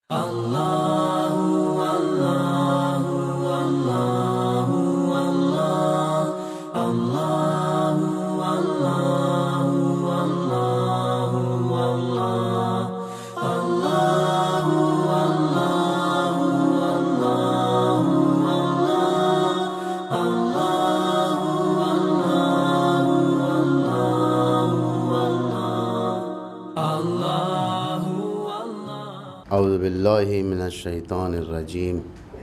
اعوذ باللہ من الشیطان الرجیم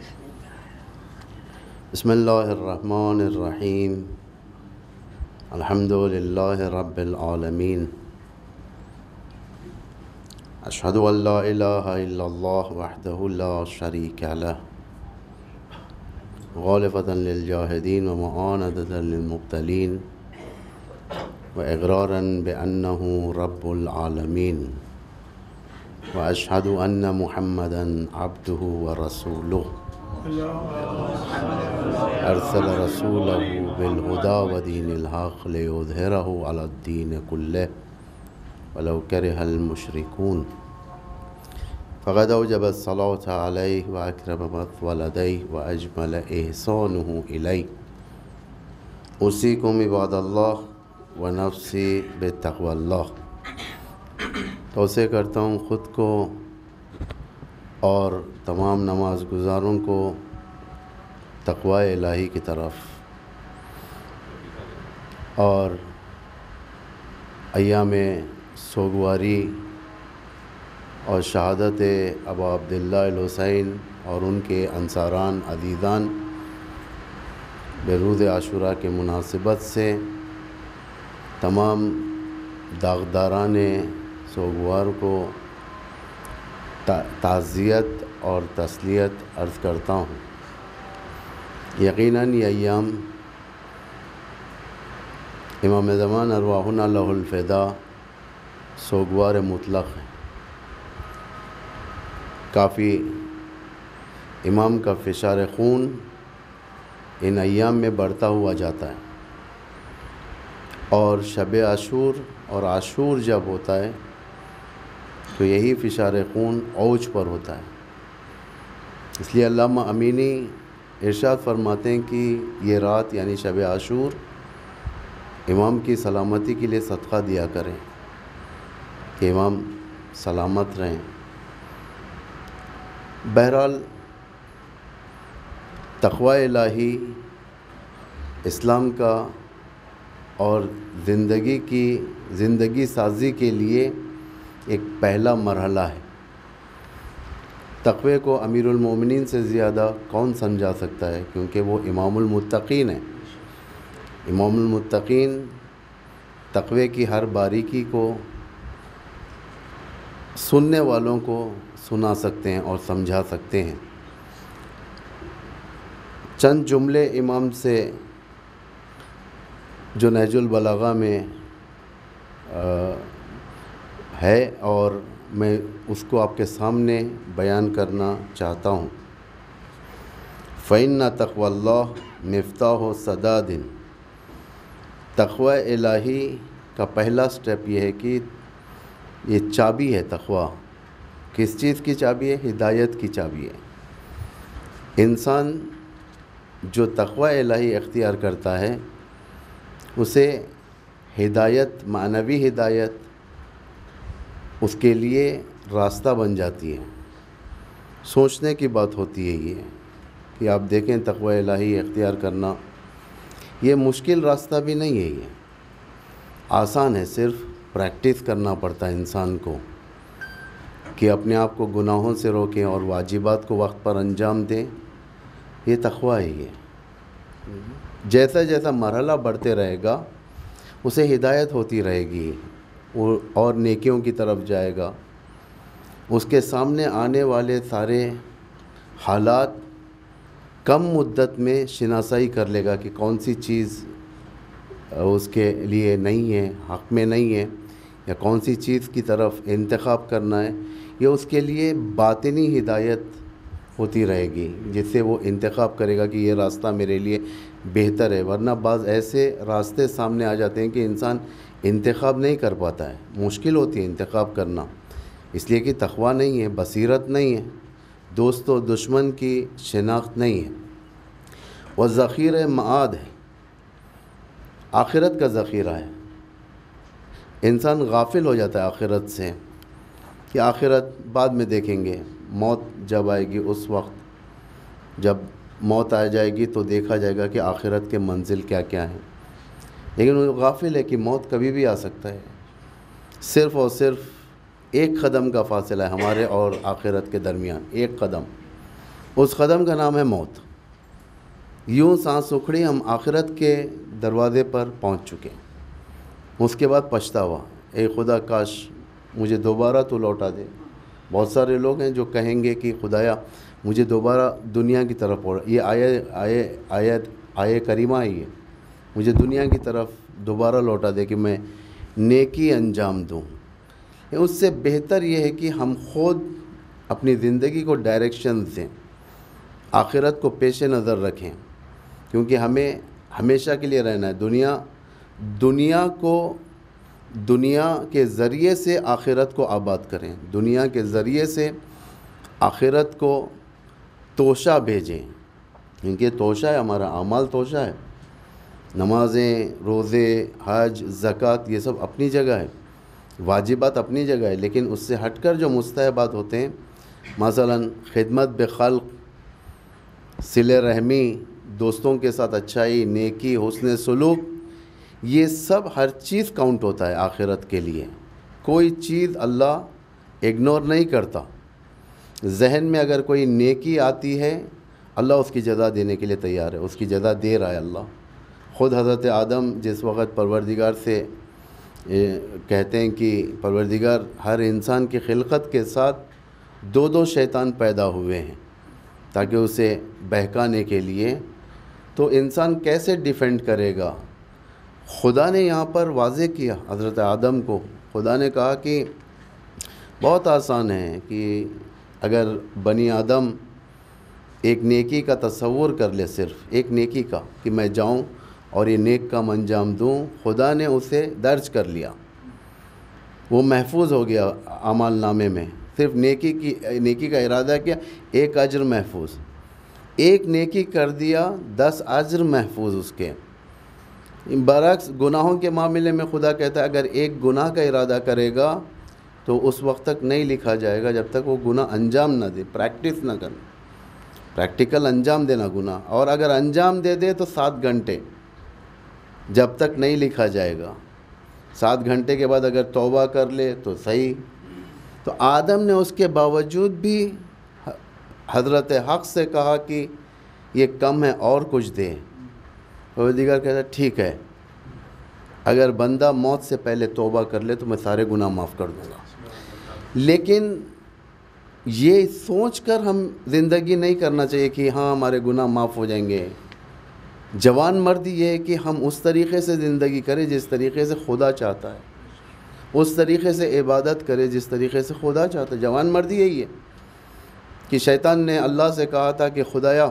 بسم اللہ الرحمن الرحیم الحمد للہ رب العالمین اشہد ان لا الہ الا اللہ وحدہ لا شریک لہ غالبۃ للجاہدین ومعاندۃ للمبتلین واقرارا بانہ رب العالمین واشهد ان محمدا عبده ورسوله ارسل رسوله بالهدى ودين الحق ليظهره على الدين كله ولو كره المشركون فقد اوجب الصلاة عليه واكرم مثوالديه واجمل احسانه اليه اوصيكم عباد الله ونفسي بتقوى الله۔ توصیہ کرتا ہوں خود کو اور تمام نماز گزاروں کو تقوی الہی کی طرف، اور ایام سوگواری اور شہادت ابا عبداللہ الحسین اور ان کے انصاران عزیزان بروز عاشوراء کے مناسبت سے تمام داغداران سوگوار کو تعزیت اور تسلیت عرض کرتا ہوں۔ یقیناً یہ ایام امام زمان ارواحنا لہ الفدا سوگوار مطلق ہے۔ کافی امام کا فشار خون ان ایام میں بڑھتا ہوا جاتا ہے، اور شب عاشور اور عاشور جب ہوتا ہے تو یہی فشار خون اوج پر ہوتا ہے۔ اس لیے علامہ امینی ارشاد فرماتے ہیں کہ یہ رات یعنی شب عاشور امام کی سلامتی کے لیے صدقہ دیا کریں کہ امام سلامت رہیں۔ بہرحال تقوی الہی اسلام کا اور زندگی سازی کے لیے ایک پہلا مرحلہ ہے۔ تقوی کو امیر المومنین سے زیادہ کون سمجھا سکتا ہے، کیونکہ وہ امام المتقین ہیں۔ امام المتقین تقوی کی ہر باریکی کو سننے والوں کو سنا سکتے ہیں اور سمجھا سکتے ہیں۔ چند جملے امام سے جو نہج البلاغہ میں ہے، اور میں اس کو آپ کے سامنے بیان کرنا چاہتا ہوں۔ فَإِنَّ تَقْوَى اللَّهِ مِفْتَاحُ سَدَادٍ۔ تقوی الہی کا پہلا سٹیپ یہ ہے کہ یہ چابی ہے۔ تقوی کس چیز کی چابی ہے؟ ہدایت کی چابی ہے۔ انسان جو تقوی الہی اختیار کرتا ہے اسے ہدایت، معنوی ہدایت اس کے لیے راستہ بن جاتی ہے۔ سوچنے کی بات ہوتی ہے یہ کہ آپ دیکھیں تقوی الہی اختیار کرنا یہ مشکل راستہ بھی نہیں ہے، یہ آسان ہے۔ صرف پریکٹس کرنا پڑتا ہے انسان کو کہ اپنے آپ کو گناہوں سے روکیں اور واجبات کو وقت پر انجام دیں۔ یہ تقوی ہے۔ یہ جیسا جیسا مرحلہ بڑھتے رہے گا اسے ہدایت ہوتی رہے گی اور نیکیوں کی طرف جائے گا۔ اس کے سامنے آنے والے سارے حالات کم مدت میں شناسائی کر لے گا کہ کون سی چیز اس کے لیے نہیں ہے، حق میں نہیں ہے، یا کون سی چیز کی طرف انتخاب کرنا ہے۔ یہ اس کے لیے باطنی ہدایت ہوتی رہے گی جس سے وہ انتخاب کرے گا کہ یہ راستہ میرے لیے بہتر ہے۔ ورنہ بعض ایسے راستے سامنے آ جاتے ہیں کہ انسان انتخاب نہیں کر پاتا ہے، مشکل ہوتی ہے انتخاب کرنا۔ اس لیے کہ تقویٰ نہیں ہے، بصیرت نہیں ہے، دوست و دشمن کی شناخت نہیں ہے، وہ ذخیرہ معاد ہے، آخرت کا ذخیرہ ہے۔ انسان غافل ہو جاتا ہے آخرت سے کہ آخرت بعد میں دیکھیں گے، موت جب آئے گی اس وقت، جب موت آ جائے گی تو دیکھا جائے گا کہ آخرت کے منزل کیا کیا ہیں، لیکن وہ غافل ہے کہ موت کبھی بھی آ سکتا ہے۔ صرف اور صرف ایک قدم کا فاصلہ ہے ہمارے اور آخرت کے درمیان، ایک قدم، اس قدم کا نام ہے موت۔ یوں سانس اکھڑی ہم آخرت کے دروازے پر پہنچ چکے ہیں۔ اس کے بعد پچھتاوا، اے خدا کاش مجھے دوبارہ تو لوٹا دے۔ بہت سارے لوگ ہیں جو کہیں گے کہ خدایا مجھے دوبارہ دنیا کی طرف پڑھ، یہ آیت کریمہ ہے، یہ مجھے دنیا کی طرف دوبارہ لوٹا دے کہ میں نیکی انجام دوں۔ اس سے بہتر یہ ہے کہ ہم خود اپنی زندگی کو ڈائریکشن دیں، آخرت کو پیش نظر رکھیں، کیونکہ ہمیں ہمیشہ کے لیے رہنا ہے۔ دنیا کے ذریعے سے آخرت کو آباد کریں، دنیا کے ذریعے سے آخرت کو توشہ بھیجیں، کیونکہ توشہ ہے ہمارا، اعمال توشہ ہے، نمازیں، روزے، حج، زکوٰۃ، یہ سب اپنی جگہ ہے، واجبات اپنی جگہ ہے، لیکن اس سے ہٹ کر جو مستحبات ہوتے ہیں، مثلا خدمت بخلق، صلہ رحمی، دوستوں کے ساتھ اچھائی، نیکی، حسن سلوک، یہ سب ہر چیز کاؤنٹ ہوتا ہے آخرت کے لیے۔ کوئی چیز اللہ اگنور نہیں کرتا۔ ذہن میں اگر کوئی نیکی آتی ہے، اللہ اس کی جزا دینے کے لیے تیار ہے، اس کی جزا دے رہا ہے اللہ۔ خود حضرت آدم جس وقت پروردگار سے کہتے ہیں کہ پروردگار ہر انسان کی خلقت کے ساتھ دو شیطان پیدا ہوئے ہیں تاکہ اسے بہکانے کے لیے، تو انسان کیسے ڈیفینڈ کرے گا؟ خدا نے یہاں پر واضح کیا حضرت آدم کو، خدا نے کہا کہ بہت آسان ہے کہ اگر بنی آدم ایک نیکی کا تصور کر لے، صرف ایک نیکی کا، کہ میں جاؤں اور یہ نیک کام انجام دوں، خدا نے اسے درج کر لیا، وہ محفوظ ہو گیا اعمال نامے میں۔ صرف نیکی کا ارادہ کیا، ایک اجر محفوظ، ایک نیکی کر دیا 10 اجر محفوظ اس کے۔ برعکس گناہوں کے معاملے میں خدا کہتا ہے اگر ایک گناہ کا ارادہ کرے گا تو اس وقت تک نہیں لکھا جائے گا جب تک وہ گناہ انجام نہ دے، پریکٹس نہ کرنا، پریکٹیکل انجام دینا گناہ، اور اگر انجام دے دے تو 7 گھنٹے جب تک نہیں لکھا جائے گا، 7 گھنٹے کے بعد اگر توبہ کر لے تو صحیح۔ تو آدم نے اس کے باوجود بھی حضرت حق سے کہا کہ یہ کم ہے اور کچھ دے۔ پروردگار کہتا ہے ٹھیک ہے، اگر بندہ موت سے پہلے توبہ کر لے تو میں سارے گناہ معاف کر دوں گا۔ لیکن یہ سوچ کر ہم زندگی نہیں کرنا چاہیے کہ ہاں ہمارے گناہ معاف ہو جائیں گے۔ جوان مرد یہ ہے کہ ہم اس طریقے سے زندگی کریں جس طریقے سے خدا چاہتا ہے، اس طریقے سے عبادت کرے جس طریقے سے خدا چاہتا ہے۔ جوان مرد یہی ہے کہ شیطان نے اللہ سے کہا تھا کہ خدایا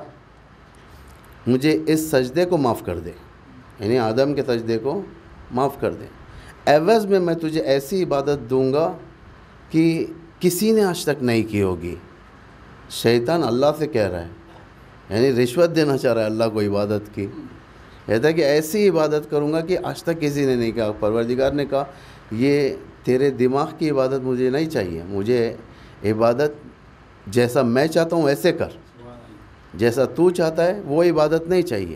مجھے اس سجدے کو معاف کر دے، یعنی آدم کے سجدے کو معاف کر دے، عوض میں تجھے ایسی عبادت دوں گا کہ کسی نے آج تک نہیں کی ہوگی۔ شیطان اللہ سے کہہ رہا ہے، یعنی رشوت دینا چاہ رہا ہے اللہ کو عبادت کی، کہتا ہے کہ ایسی عبادت کروں گا کہ آج تک کسی نے نہیں کہا۔ پروردگار نے کہا یہ تیرے دماغ کی عبادت مجھے نہیں چاہیے، مجھے عبادت جیسا میں چاہتا ہوں ویسے کر، جیسا تو چاہتا ہے وہ عبادت نہیں چاہیے۔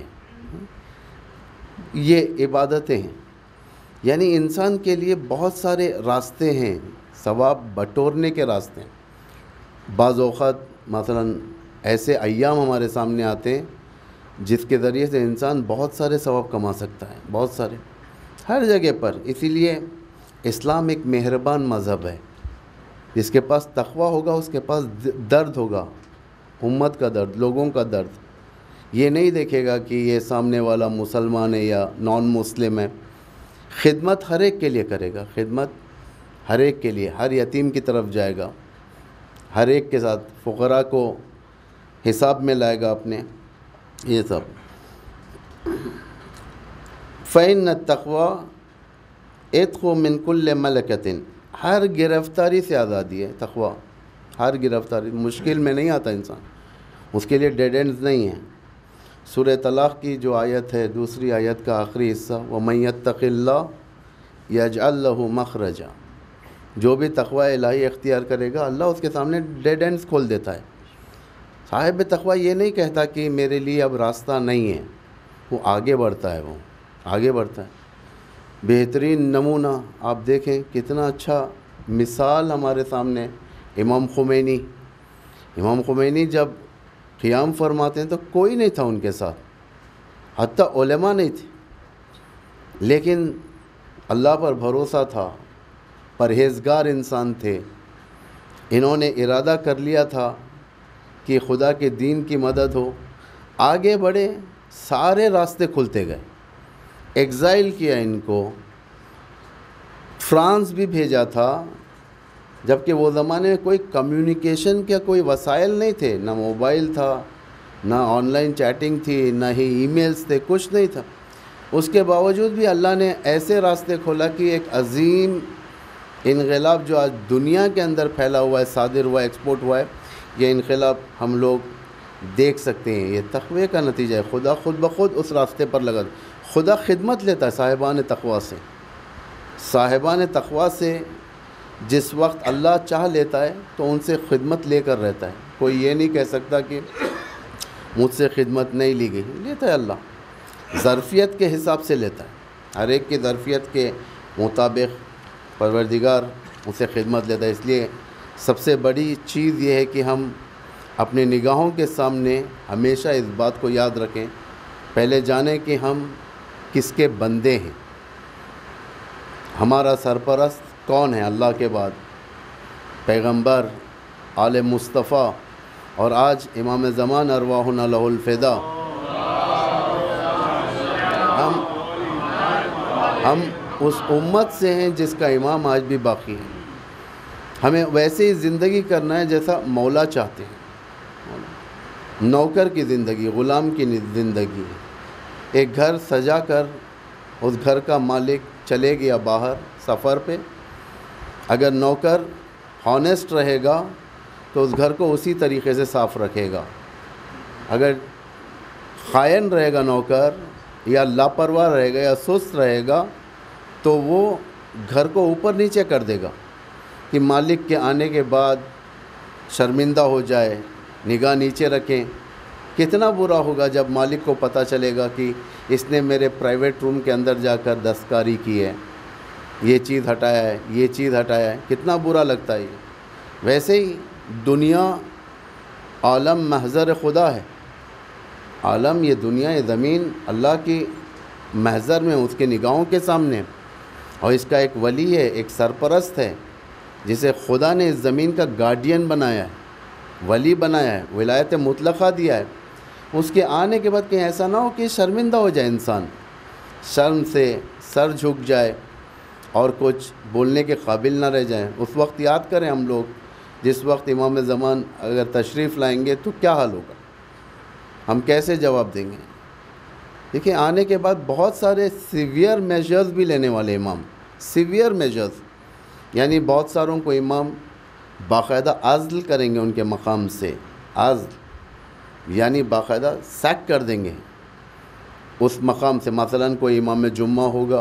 یہ عبادتیں ہیں، یعنی انسان کے لیے بہت سارے راستے ہیں، ثواب بٹورنے کے راستے ہیں۔ بعض اوقات مثلا ایسے ایام ہمارے سامنے آتے ہیں جس کے ذریعے سے انسان بہت سارے ثواب کما سکتا ہے، بہت سارے، ہر جگہ پر۔ اسی لیے اسلام ایک مہربان مذہب ہے، جس کے پاس تقویٰ ہوگا اس کے پاس درد ہوگا، امت کا درد، لوگوں کا درد۔ یہ نہیں دیکھے گا کہ یہ سامنے والا مسلمان ہے یا نان مسلم ہے، خدمت ہر ایک کے لیے کرے گا، خدمت ہر ایک کے لیے، ہر یتیم کی طرف جائے گا، ہر ایک کے ساتھ، فقراء کو حساب میں لائے گا اپنے، یہ سب۔ فَإِنَّ التَّقْوَى اِتْقُ مِنْ كُلِّ مَلَكَةٍ، ہر گرفتاری سے آزادی ہے تقویٰ. ہر گرفتاری مشکل میں نہیں آتا انسان, اس کے لیے ڈیڈ اینڈز نہیں ہیں. سورہ طلاق کی جو آیت ہے, دوسری آیت کا آخری حصہ, وَمَن يَتَّقِ اللَّهَ يَجْعَل لَّهُ مَخْرَجًا, جو بھی تقویٰ الہی اختیار کرے گا اللہ اس کے سامنے ڈیڈ اینڈز کھول دیتا ہے. صاحب تقویٰ یہ نہیں کہتا کہ میرے لیے اب راستہ نہیں ہے, وہ آگے بڑھتا ہے, وہ آگے بڑھتا ہے. بہترین نمونہ آپ دیکھیں, کتنا اچھا مثال ہمارے سامنے امام خمینی. امام خمینی جب قیام فرماتے ہیں تو کوئی نہیں تھا ان کے ساتھ, حتیٰ علماء نہیں تھے, لیکن اللہ پر بھروسہ تھا, پرہیزگار انسان تھے. انہوں نے ارادہ کر لیا تھا کہ خدا کے دین کی مدد ہو, آگے بڑھے, سارے راستے کھلتے گئے. ایگزائل کیا ان کو, فرانس بھی بھیجا تھا, جبکہ وہ زمانے میں کوئی کمیونیکیشن کے کوئی وسائل نہیں تھے, نہ موبائل تھا, نہ آن لائن چیٹنگ تھی, نہ ہی ای میلز تھے, کچھ نہیں تھا. اس کے باوجود بھی اللہ نے ایسے راستے کھولا کہ ایک عظیم انقلاب جو آج دنیا کے اندر پھیلا ہوا ہے, صادر ہوا ہے, ایکسپورٹ ہوا ہے, یہ انقلاب ہم لوگ دیکھ سکتے ہیں. یہ تقوی کا نتیجہ ہے. خدا خود بخود اس راستے پر لگا. خدا خدمت لیتا ہے صاحبان تقوی سے. صاحبان تقوی سے جس وقت اللہ چاہ لیتا ہے تو ان سے خدمت لے کر رہتا ہے. کوئی یہ نہیں کہہ سکتا کہ مجھ سے خدمت نہیں لی گئی, لیتا ہے اللہ, ظرفیت کے حساب سے لیتا ہے. ہر ایک کی ظرفیت کے مطابق پروردگار اسے خدمت لیتا ہے. اس لیے سب سے بڑی چیز یہ ہے کہ ہم اپنے نگاہوں کے سامنے ہمیشہ اس بات کو یاد رکھیں, پہلے جانیں کہ ہم کس کے بندے ہیں. ہمارا سرپرست کون ہے اللہ کے بعد؟ پیغمبر, آل مصطفیٰ, اور آج امام زمان ارواحنا لہ الفدا. ہم اس امت سے ہیں جس کا امام آج بھی باقی ہے. ہمیں ویسے ہی زندگی کرنا ہے جیسا مولا چاہتے ہیں. نوکر کی زندگی, غلام کی زندگی. ایک گھر سجا کر اس گھر کا مالک چلے گیا باہر سفر پہ, اگر نوکر ہانیسٹ رہے گا تو اس گھر کو اسی طریقے سے صاف رکھے گا. اگر خائن رہے گا نوکر, یا لاپرواہ رہے گا, یا سست رہے گا, تو وہ گھر کو اوپر نیچے کر دے گا کہ مالک کے آنے کے بعد شرمندہ ہو جائے, نگاہ نیچے رکھیں. کتنا برا ہوگا جب مالک کو پتہ چلے گا کہ اس نے میرے پرائیویٹ روم کے اندر جا کر دستکاری کی ہے, یہ چیز ہٹایا ہے, یہ چیز ہٹایا ہے. کتنا برا لگتا ہے. ویسے ہی دنیا عالم محضر خدا ہے. عالم, یہ دنیا, یہ زمین اللہ کی محضر میں, اس کے نگاہوں کے سامنے, اور اس کا ایک ولی ہے, ایک سرپرست ہے جسے خدا نے اس زمین کا گارڈین بنایا ہے, ولی بنایا ہے, ولایت مطلقہ دیا ہے. اس کے آنے کے بعد کہیں ایسا نہ ہو کہ شرمندہ ہو جائے انسان, شرم سے سر جھک جائے اور کچھ بولنے کے قابل نہ رہ جائیں. اس وقت یاد کریں ہم لوگ, جس وقت امام زمان اگر تشریف لائیں گے تو کیا حال ہوگا, ہم کیسے جواب دیں گے. دیکھیں, آنے کے بعد بہت سارے سیویئر میجرز بھی لینے والے امام, سیویئر میجرز, یعنی بہت ساروں کو امام باقاعدہ عزل کریں گے ان کے مقام سے. عزل یعنی باقاعدہ سیک کر دیں گے اس مقام سے. مثلا کوئی امام جمعہ ہوگا,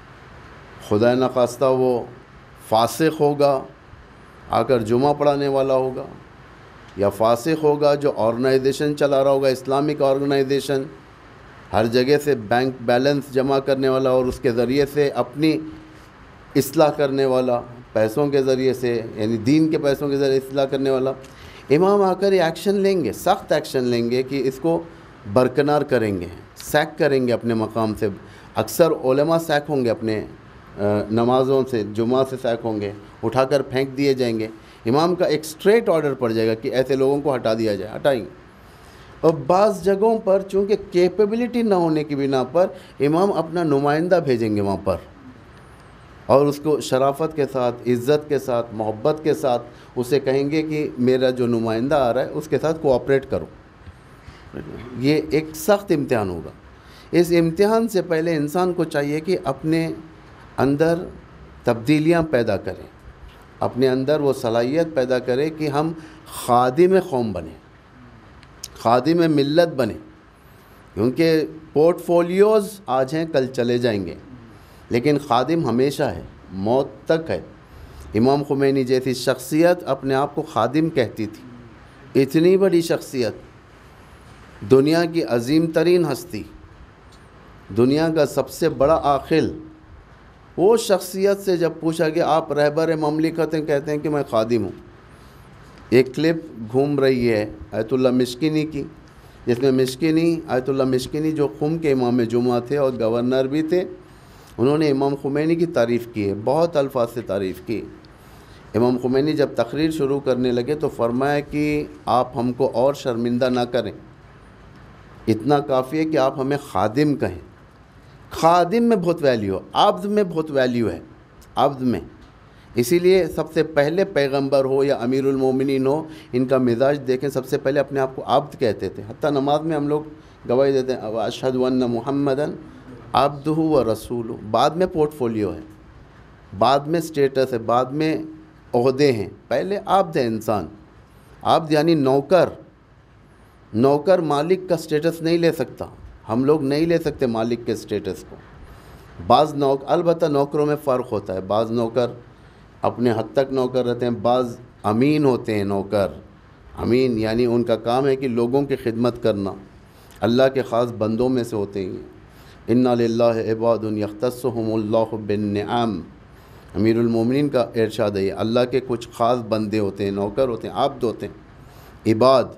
خدا نخواستہ وہ فاسق ہوگا, آ کر جمعہ پڑھانے والا ہوگا, یا فاسق ہوگا جو آرگنائزیشن چلا رہا ہوگا, اسلامک آرگنائزیشن, ہر جگہ سے بینک بیلنس جمع کرنے والا اور اس کے ذریعے سے اپنی اصلاح کرنے والا, پیسوں کے ذریعے سے, یعنی دین کے پیسوں کے ذریعے اصلاح کرنے والا. امام آ کر یہ ایکشن لیں گے, سخت ایکشن لیں گے کہ اس کو برکنار کریں گے, سیک کریں گے اپنے مقام سے. اکثر علماء سیک ہوں گے اپنے نمازوں سے, جمعہ سے سیک ہوں گے, اٹھا کر پھینک دیے جائیں گے. امام کا ایک اسٹریٹ آرڈر پڑ جائے گا کہ ایسے لوگوں کو ہٹا دیا جائے, ہٹائیں گے. اور بعض جگہوں پر چونکہ کیپیبلٹی نہ ہونے کی بنا پر امام اپنا نمائندہ بھیجیں گے وہاں پر, اور اس کو شرافت کے ساتھ, عزت کے ساتھ, محبت کے ساتھ اسے کہیں گے کہ میرا جو نمائندہ آ رہا ہے اس کے ساتھ کوآپریٹ کرو. یہ ایک سخت امتحان ہوگا. اس امتحان سے پہلے انسان کو چاہیے کہ اپنے اندر تبدیلیاں پیدا کریں. اپنے اندر وہ صلاحیت پیدا کرے کہ ہم خادم قوم بنیں، خادم ملت بنیں، کیونکہ پورٹ فولیوز آج ہیں کل چلے جائیں گے، لیکن خادم ہمیشہ ہے، موت تک ہے۔ امام خمینی جیسی شخصیت اپنے آپ کو خادم کہتی تھی، اتنی بڑی شخصیت، دنیا کی عظیم ترین ہستی، دنیا کا سب سے بڑا عاقل، وہ شخصیت سے جب پوچھا کہ آپ رہبر مملکت ہیں، کہتے ہیں کہ میں خادم ہوں۔ ایک کلپ گھوم رہی ہے آیت اللہ مشکینی کی، جس میں آیت اللہ مشکینی جو قم کے امام جمعہ تھے اور گورنر بھی تھے، انہوں نے امام خمینی کی تعریف کی ہے، بہت الفاظ سے تعریف کی۔ امام خمینی جب تقریر شروع کرنے لگے تو فرمایا کہ آپ ہم کو اور شرمندہ نہ کریں، اتنا کافی ہے کہ آپ ہمیں خادم کہیں۔ خادم میں بہت ویلیو، عبد میں بہت ویلیو ہے، عبد میں۔ اسی لیے سب سے پہلے پیغمبر ہو یا امیر المومنین ہو، ان کا مزاج دیکھیں، سب سے پہلے اپنے آپ کو عبد کہتے تھے۔ حتیٰ نماز میں ہم لوگ گواہی دیتے ہیں اشہد ان محمدً عبدہ و رسولہ، بعد میں پورٹ فولیو ہے، بعد میں سٹیٹس ہے، بعد میں عہدے ہیں، پہلے عبد ہے انسان۔ عبد یعنی نوکر، نوکر مالک کا سٹیٹس نہیں لے سکتا، ہم لوگ نہیں لے سکتے مالک کے سٹیٹس کو۔ بعض البتہ نوکروں میں فرق ہوتا ہے، بعض نوکر اپنے حد تک نوکر رہتے ہیں، بعض امین ہوتے ہیں نوکر۔ امین یعنی ان کا کام ہے کہ لوگوں کی خدمت کرنا، اللہ کے خاص بندوں میں سے ہوتے ہیں۔ اِنَّ لِلَّهِ عِبَادٌ يَخْتَصُّهُمُ اللَّهُ بِالنِّعَمِ، امیر المومنین کا ارشاد ہے، اللہ کے کچھ خاص بندے ہوتے ہیں، نوکر ہوتے ہیں، عبد ہوتے ہیں، عباد۔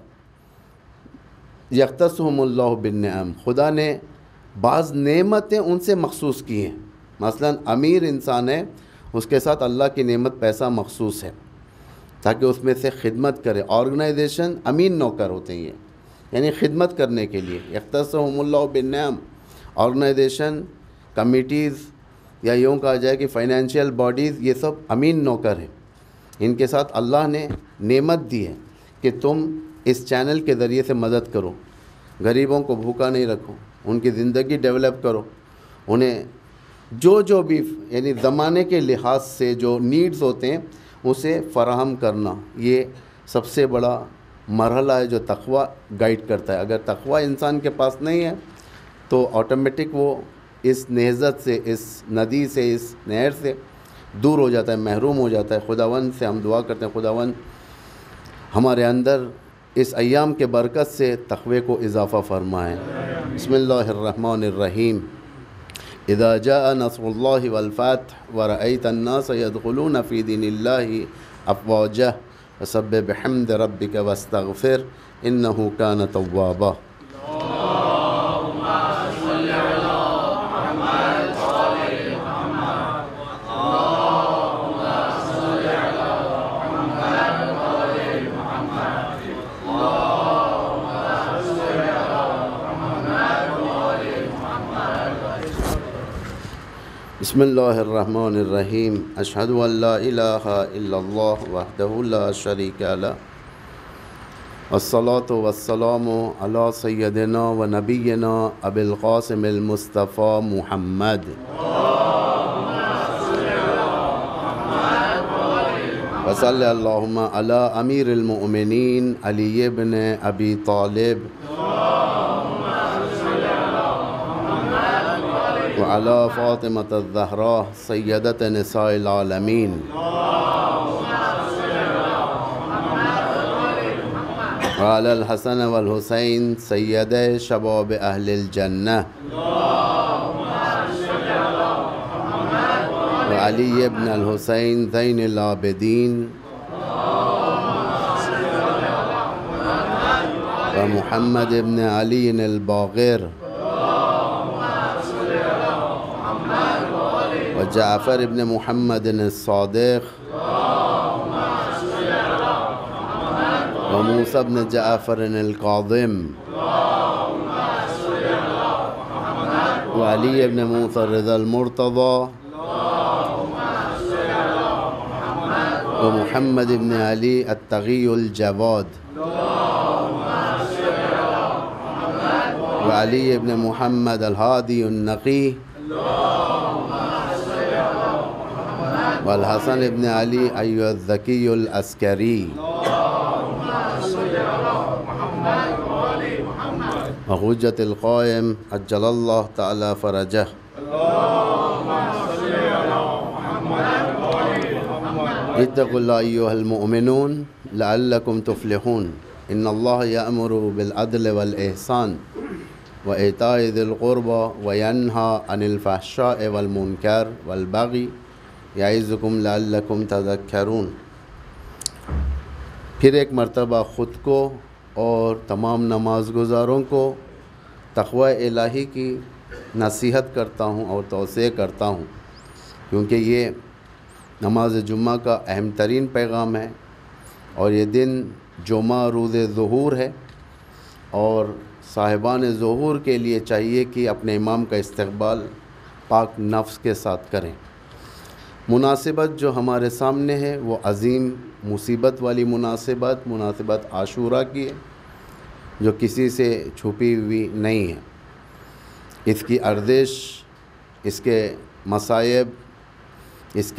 یختصہم اللہ بالنعم، خدا نے بعض نعمتیں ان سے مخصوص کی ہیں۔ مثلا امیر انسان ہے، اس کے ساتھ اللہ کی نعمت پیسہ مخصوص ہے تاکہ اس میں سے خدمت کرے۔ آرگنائزیشن امین نوکر ہوتے ہیں، یعنی خدمت کرنے کے لیے۔ یختصہم اللہ بالنعم، آرگنائزیشن، کمیٹیز، یا یوں کہا جائے کہ فائنینشیل باڈیز، یہ سب امین نوکر ہیں۔ ان کے ساتھ اللہ نے نعمت دی ہے کہ تم اس چینل کے ذریعے سے مدد کرو، غریبوں کو بھوکا نہیں رکھو، ان کی زندگی ڈیولپ کرو، انہیں جو بھی یعنی زمانے کے لحاظ سے جو نیڈز ہوتے ہیں اسے فراہم کرنا۔ یہ سب سے بڑا مرحلہ ہے جو تقویٰ گائیڈ کرتا ہے۔ اگر تقویٰ انسان کے پاس نہیں ہے تو آٹومیٹک وہ اس نہضت سے، اس ندی سے، اس نہر سے دور ہو جاتا ہے، محروم ہو جاتا ہے۔ خداوند سے ہم دعا کرتے ہیں خداوند ہمارے اندر اس ایام کے برکت سے تقوی کو اضافہ فرمائیں۔ بسم اللہ الرحمن الرحیم۔ اذا جاء نصر اللہ والفتح ورأیت الناس يدخلون فی دین اللہ افواجا فسبح بحمد ربک واستغفر انہ کان توابا۔ بسم اللہ الرحمن الرحیم۔ اشہد ان لا الہ الا اللہ وحدہ لا شریک لہ، والصلاة والسلام علی سیدنا و نبینا ابی القاسم المصطفیٰ محمد وصلی اللہم علی امیر المؤمنین علی بن ابی طالب وعلى فاطمة الزہراء سیدۃ نساء العالمین وعلى الحسن والحسین سید شباب اہل الجنہ وعلی ابن الحسین زین العابدین ومحمد ابن علی الباقر وجعفر ابن محمد الصادق وموسى ابن جعفر القاظم وعلي ابن موسى الرضا المرتضى ومحمد ابن علي التغي الجواد وعلي ابن محمد الهادي النقي والحسن ابن علی ایھا الذکی العسکری وحجۃ القائم عجل اللہ تعالی فرجہ اتقوا اللہ ایھا المؤمنون لعلکم تفلحون ان اللہ یأمر بالعدل والإحسان وإیتاء ذی القربى وینہی عن الفحشاء والمنکر والبغی یعظکم لعلکم تذکرون۔ پھر ایک مرتبہ خود کو اور تمام نماز گزاروں کو تقوی الہی کی نصیحت کرتا ہوں اور توصیہ کرتا ہوں، کیونکہ یہ نماز جمعہ کا اہم ترین پیغام ہے، اور یہ دن جمعہ روز ظہور ہے، اور صاحبان ظہور کے لیے چاہیے کہ اپنے امام کا استقبال پاک نفس کے ساتھ کریں۔ مناسبت جو ہمارے سامنے ہے وہ عظیم مصیبت والی مناسبت عاشورہ کی ہے، جو کسی سے چھپی ہوئی نہیں ہے۔ اس کی ارزش، اس کے مصائب، اس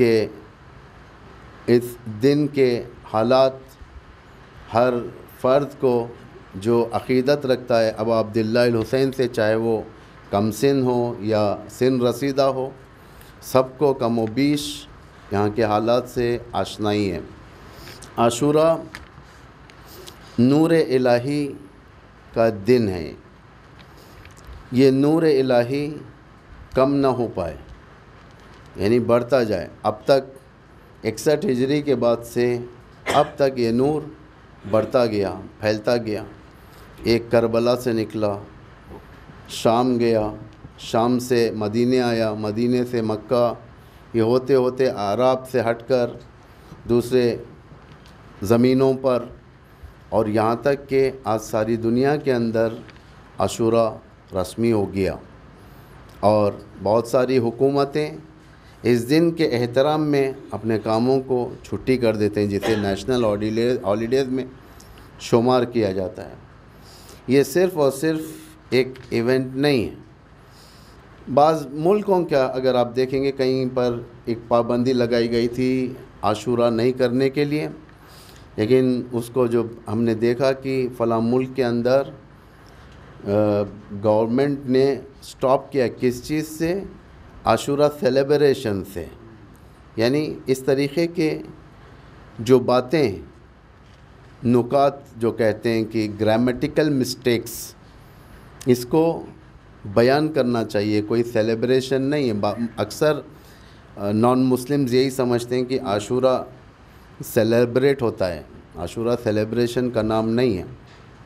دن کے حالات ہر فرد کو جو عقیدت رکھتا ہے ابا عبداللہ الحسین سے، چاہے وہ کم سن ہو یا سن رسیدہ ہو، سب کو کم و بیش یہاں کے حالات سے آشنائی ہے۔ عاشورہ نور الہی کا دن ہے، یہ نور الہی کم نہ ہو پائے، یعنی بڑھتا جائے۔ اب تک 61 ہجری کے بعد سے اب تک یہ نور بڑھتا گیا، پھیلتا گیا۔ ایک کربلا سے نکلا، شام گیا، شام سے مدینے آیا، مدینے سے مکہ، یہ ہوتے ہوتے اعراب سے ہٹ کر دوسرے زمینوں پر، اور یہاں تک کہ آج ساری دنیا کے اندر عاشورہ رسمی ہو گیا، اور بہت ساری حکومتیں اس دن کے احترام میں اپنے کاموں کو چھٹی کر دیتے ہیں، جسے نیشنل ہالیڈیز میں شمار کیا جاتا ہے۔ یہ صرف اور صرف ایک ایونٹ نہیں ہے۔ بعض ملکوں کا اگر آپ دیکھیں گے، کہیں پر ایک پابندی لگائی گئی تھی عاشورہ نہیں کرنے کے لیے، لیکن اس کو جو ہم نے دیکھا کہ فلاں ملک کے اندر گورنمنٹ نے سٹاپ کیا، کس چیز سے؟ عاشورہ سیلیبریشن سے۔ یعنی اس طریقے کے جو باتیں، نکات جو کہتے ہیں کہ گرامیٹیکل مسٹیکس، اس کو بیان کرنا چاہیے، کوئی سیلیبریشن نہیں ہے۔ اکثر نان مسلمز یہی سمجھتے ہیں کہ عاشورہ سیلیبریٹ ہوتا ہے، عاشورہ سیلیبریشن کا نام نہیں ہے۔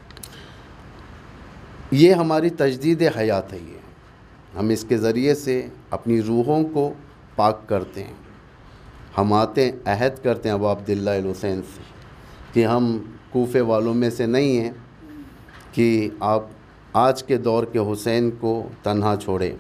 یہ ہماری تجدید حیات ہے، ہم اس کے ذریعے سے اپنی روحوں کو پاک کرتے ہیں۔ ہم آتے ہیں، عہد کرتے ہیں ابا عبداللہ الحسین سے کہ ہم کوفے والوں میں سے نہیں ہیں کہ آپ آج کے دور کے حسین کو تنہا چھوڑیں۔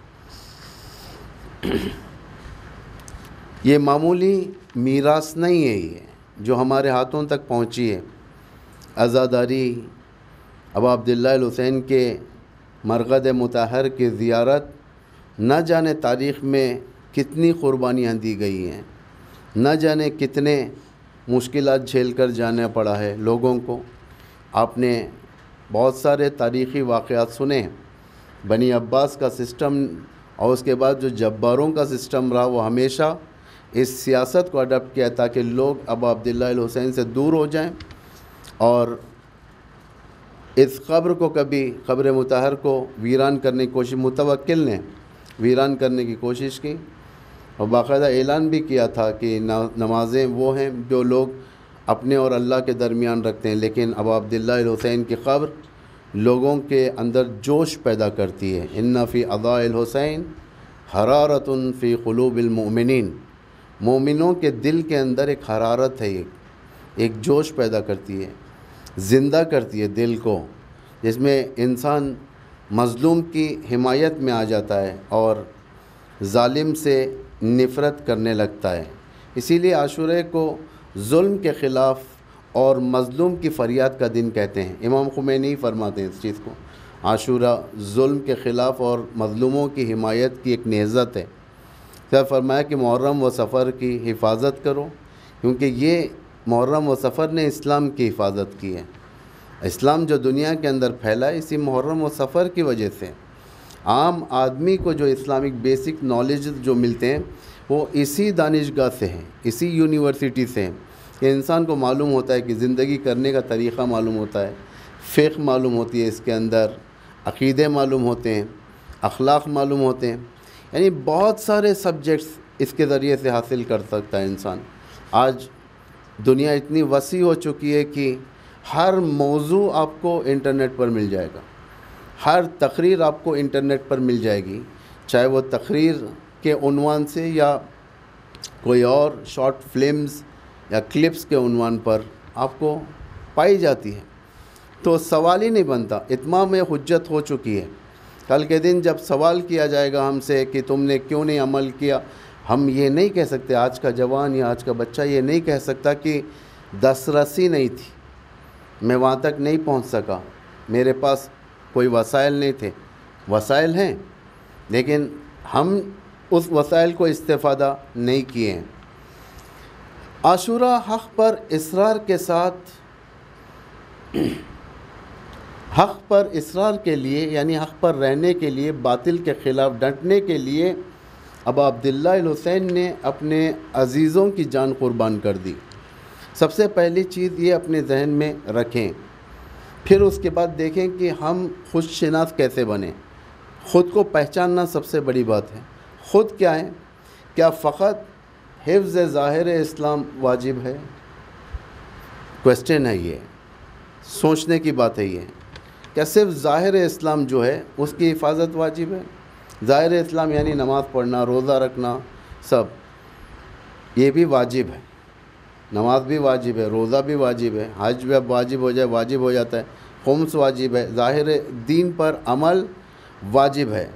یہ معمولی میراث نہیں ہے، یہ جو ہمارے ہاتھوں تک پہنچی ہے۔ عزاداری، ابا عبداللہ الحسین کے مرقد مطہر کی زیارت، نہ جانے تاریخ میں کتنی قربانیاں دی گئی ہیں، نہ جانے کتنے مشکلات جھیل کر جانا پڑا ہے لوگوں کو۔ آپ نے بہت سارے تاریخی واقعات سنے ہیں۔ بنی عباس کا سسٹم اور اس کے بعد جو جباروں کا سسٹم رہا، وہ ہمیشہ اس سیاست کو اڈاپٹ کیا تاکہ لوگ ابا عبداللہ الحسین سے دور ہو جائیں، اور اس قبر کو کبھی، قبر مطہر کو ویران کرنے کی کوشش، متوکل نے ویران کرنے کی کوشش کی، اور باقاعدہ اعلان بھی کیا تھا کہ نمازیں وہ ہیں جو لوگ اپنے اور اللہ کے درمیان رکھتے ہیں، لیکن ابا عبداللہ الحسین کی قبر لوگوں کے اندر جوش پیدا کرتی ہے۔ ان فی اضاء الحسین حرارۃ فی قلوب المؤمنین، مومنوں کے دل کے اندر ایک حرارت ہے، ایک جوش پیدا کرتی ہے، زندہ کرتی ہے دل کو، جس میں انسان مظلوم کی حمایت میں آ جاتا ہے اور ظالم سے نفرت کرنے لگتا ہے۔ اسی لیے عاشورے کو ظلم کے خلاف اور مظلوم کی فریاد کا دن کہتے ہیں۔ امام خمینی فرماتے ہیں اس چیز کو، عاشورہ ظلم کے خلاف اور مظلوموں کی حمایت کی ایک نہضت ہے۔ پھر فرمایا کہ محرم و سفر کی حفاظت کرو، کیونکہ یہ محرم و سفر نے اسلام کی حفاظت کی ہے۔ اسلام جو دنیا کے اندر پھیلا ہے اسی محرم و سفر کی وجہ سے۔ عام آدمی کو جو اسلامک بیسک نالج جو ملتے ہیں وہ اسی دانشگاہ سے ہیں، اسی یونیورسٹی سے ہیں، کہ انسان کو معلوم ہوتا ہے کہ زندگی کرنے کا طریقہ معلوم ہوتا ہے، فقہ معلوم ہوتی ہے، اس کے اندر عقیدے معلوم ہوتے ہیں، اخلاق معلوم ہوتے ہیں، یعنی بہت سارے سبجیکٹس اس کے ذریعے سے حاصل کر سکتا ہے انسان۔ آج دنیا اتنی وسیع ہو چکی ہے کہ ہر موضوع آپ کو انٹرنیٹ پر مل جائے گا، ہر تقریر آپ کو انٹرنیٹ پر مل جائے گی، چاہے وہ تقریر کے عنوان سے یا کوئی اور شارٹ فلمز یا کلپس کے عنوان پر آپ کو پائی جاتی ہے۔ تو سوال ہی نہیں بنتا، اتمام حجت ہو چکی ہے۔ کل کے دن جب سوال کیا جائے گا ہم سے کہ تم نے کیوں نہیں عمل کیا، ہم یہ نہیں کہہ سکتے، آج کا جوان یا آج کا بچہ یہ نہیں کہہ سکتا کہ دسترسی نہیں تھی، میں وہاں تک نہیں پہنچ سکا، میرے پاس کوئی وسائل نہیں تھے۔ وسائل ہیں لیکن ہم اس وسائل کو استفادہ نہیں کیے ہیں۔ عاشورہ حق پر اصرار کے ساتھ، حق پر اصرار کے لیے یعنی حق پر رہنے کے لیے، باطل کے خلاف ڈٹنے کے لیے ابا عبداللہ الحسین نے اپنے عزیزوں کی جان قربان کر دی۔ سب سے پہلی چیز یہ اپنے ذہن میں رکھیں، پھر اس کے بعد دیکھیں کہ ہم خود شناس کیسے بنیں۔ خود کو پہچاننا سب سے بڑی بات ہے۔ خود کیا ہے؟ کیا فقط حفظ ظاہر اسلام واجب ہے؟ کویسچن ہے یہ، سوچنے کی بات ہے یہ۔ کیا صرف ظاہر اسلام جو ہے اس کی حفاظت واجب ہے؟ ظاہر اسلام یعنی نماز پڑھنا، روزہ رکھنا، سب یہ بھی واجب ہے، نماز بھی واجب ہے، روزہ بھی واجب ہے، حج بھی اب واجب ہو جائے واجب ہو جاتا ہے، خمس واجب ہے، ظاہر دین پر عمل واجب ہے۔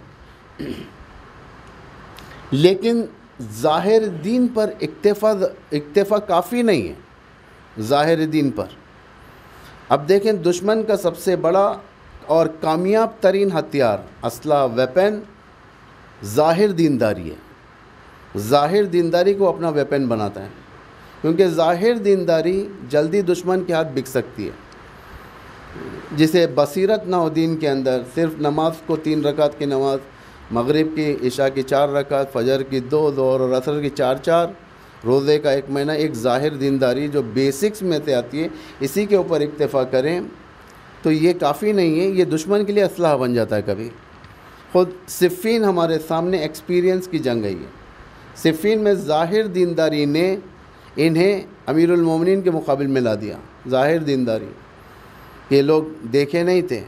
لیکن ظاہر دین پر اکتفا کافی نہیں ہے۔ ظاہر دین پر اب دیکھیں، دشمن کا سب سے بڑا اور کامیاب ترین ہتھیار، اسلحہ، ویپن ظاہر دینداری ہے۔ ظاہر دینداری کو اپنا ویپن بناتا ہے، کیونکہ ظاہر دینداری جلدی دشمن کے ہاتھ بک سکتی ہے۔ جسے بصیرت نہ ہو دین کے اندر، صرف نماز کو 3 رکعت کی نماز، مغرب کی، عشاء کی 4 رکعت، فجر کی 2، ظہر اور عصر کی 4، روزے کا 1 مہینہ، ایک ظاہر دینداری جو بیسکس میں سے آتی ہے، اسی کے اوپر اکتفا کریں تو یہ کافی نہیں ہے، یہ دشمن کے لیے اسلحہ بن جاتا ہے کبھی۔ خود صفین ہمارے سامنے ایکسپیرینس کی جنگ ہے یہ۔ صفین میں ظاہر دینداری نے انہیں امیر المومنین کے مقابل میں لا دیا۔ ظاہر دینداری، یہ لوگ دیکھے نہیں تھے،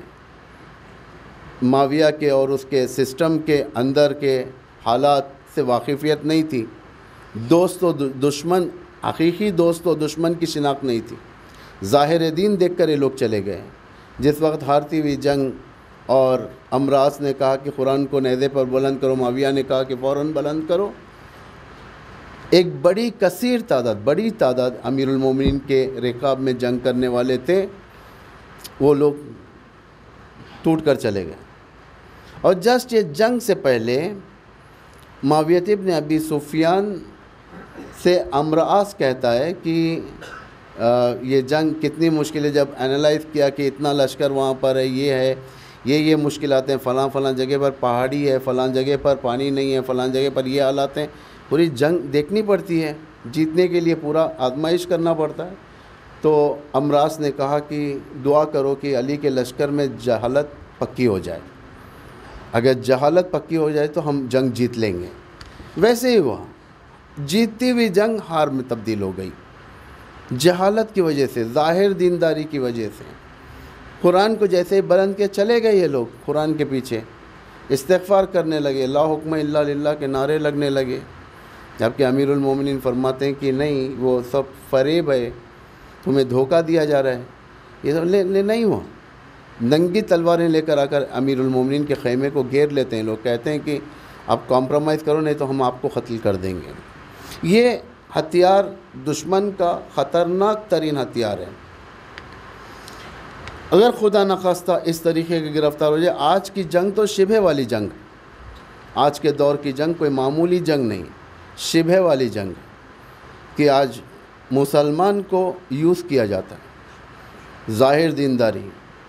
معاویہ کے اور اس کے سسٹم کے اندر کے حالات سے واقفیت نہیں تھی، دوست و دشمن، حقیقی دوست و دشمن کی شناخت نہیں تھی۔ ظاہر دین دیکھ کر یہ لوگ چلے گئے۔ جس وقت ہارتی ہوئی جنگ اور امراس نے کہا کہ قرآن کو نیزے پر بلند کرو، معاویہ نے کہا کہ فوراً بلند کرو، ایک بڑی تعداد امیر المومنین کے رکاب میں جنگ کرنے والے تھے، وہ لوگ ٹوٹ کر چلے گئے۔ اور جسٹ یہ جنگ سے پہلے معاویہ ابن ابی سفیان سے امراس کہتا ہے کہ یہ جنگ کتنی مشکل ہے۔ جب انالائز کیا کہ اتنا لشکر وہاں پر ہے، یہ مشکلات ہیں، فلاں جگہ پر پہاڑی ہے، فلاں جگہ پر پانی نہیں ہے، فلاں جگہ پر یہ حالات ہیں، پوری جنگ دیکھنی پڑتی ہے، جیتنے کے لیے پورا آزمائش کرنا پڑتا ہے۔ تو امراس نے کہا کہ دعا کرو کہ علی کے لشکر میں جہالت پکی ہو جائے، اگر جہالت پکی ہو جائے تو ہم جنگ جیت لیں گے۔ ویسے ہی ہوا، جیتتی ہوئی جنگ ہار میں تبدیل ہو گئی، جہالت کی وجہ سے، ظاہر دینداری کی وجہ سے۔ قرآن کو جیسے ہی بلند کے چلے گئے یہ لوگ قرآن کے پیچھے، استغفار کرنے لگے، لا حکم الا للہ کے نعرے لگنے لگے، جبکہ امیر المومنین فرماتے ہیں کہ نہیں، وہ سب فریب ہے، تمہیں دھوکہ دیا جا رہا ہے۔ یہ سب نہیں ہوا، ننگی تلواریں لے کر آ کر امیر المومنین کے خیمے کو گھیر لیتے ہیں لوگ، کہتے ہیں کہ آپ کمپرومائز کرو نہیں تو ہم آپ کو قتل کر دیں گے۔ یہ ہتھیار دشمن کا خطرناک ترین ہتھیار ہے۔ اگر خدا نخواستہ اس طریقے کے گرفتار ہو جائے، آج کی جنگ تو شبہ والی جنگ، آج کے دور کی جنگ کوئی معمولی جنگ نہیں۔ شبہ والی جنگ کہ آج مسلمان کو یوز کیا جاتا ہے، ظاہر دینداری،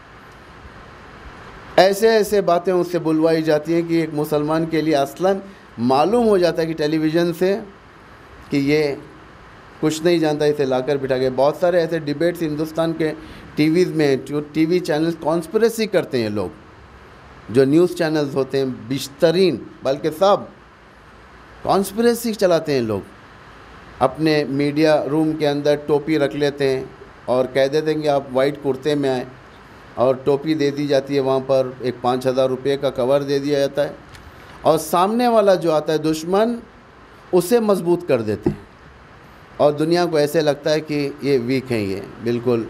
ایسے باتیں اس سے بلوائی جاتی ہیں کہ ایک مسلمان کے لیے اصلاً معلوم ہو جاتا ہے کہ ٹیلی ویژن سے کہ یہ کچھ نہیں جانتا، اسے لا کر بٹھا گیا۔ بہت سارے ایسے ڈیبیٹس ہندوستان کے ٹی ویز میں، جو ٹی وی چینلز کانسپریسی کرتے ہیں لوگ، جو نیوز چینلز ہوتے ہیں بیشترین، بلکہ سب کانسپریسی چلاتے ہیں لوگ، اپنے میڈیا روم کے اندر ٹوپی رکھ لیتے ہیں اور کہہ دیتے ہیں کہ آپ وائٹ کرتے میں آئیں، اور ٹوپی دے دی جاتی ہے، وہاں پر ایک 5,000 روپے کا کور دے دیا جاتا ہے، اور سامنے والا جو آتا ہے دشمن اسے مضبوط کر دیتے ہیں، اور دنیا کو ایسے لگتا ہے کہ یہ ویک ہیں، یہ بالکل